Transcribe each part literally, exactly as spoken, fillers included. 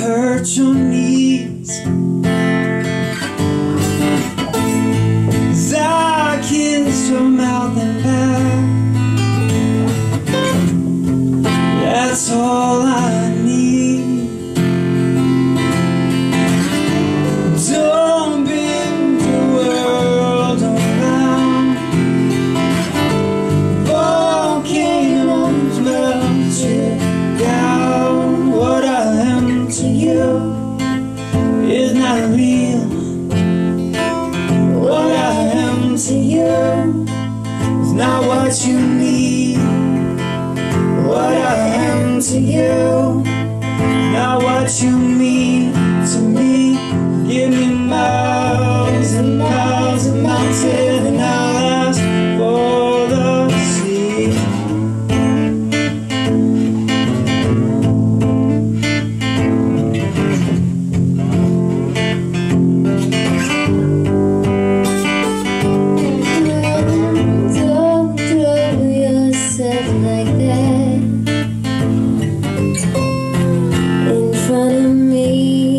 hurt your knees, 'cause I kissed your mouth and back. That's all I need. Don't bend the world around. Volcanoes melt you down. What I am to you is not real. What I am to you is not what you need. What I am to you, not what you mean to me. Give me miles and miles of mountain, and I'll ask for the sea. Don't throw yourself like that in front of me.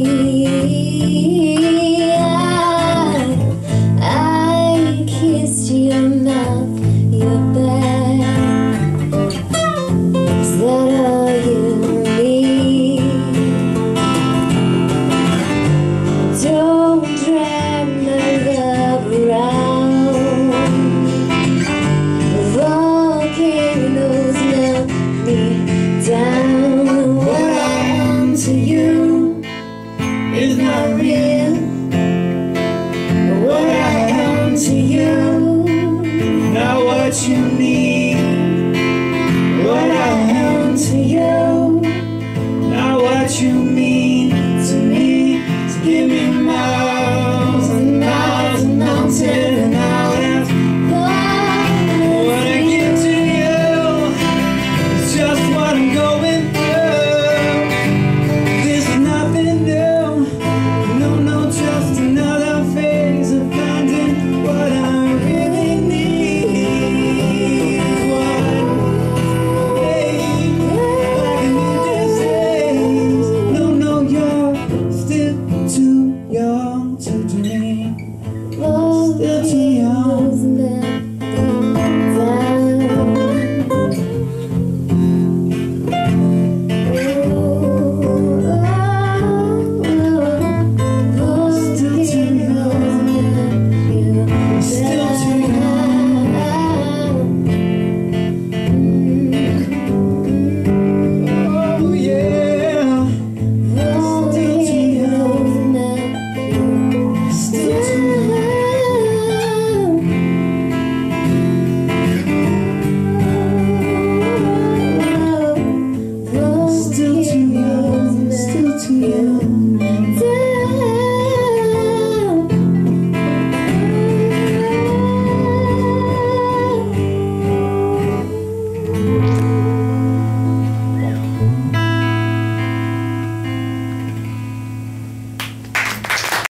I, I kissed your mouth, your back. Is that all you need? Don't drag my love around. The volcanoes melt me down. What I am to you is not real. What I am to you, not what you need. What I am to you, not what you mean.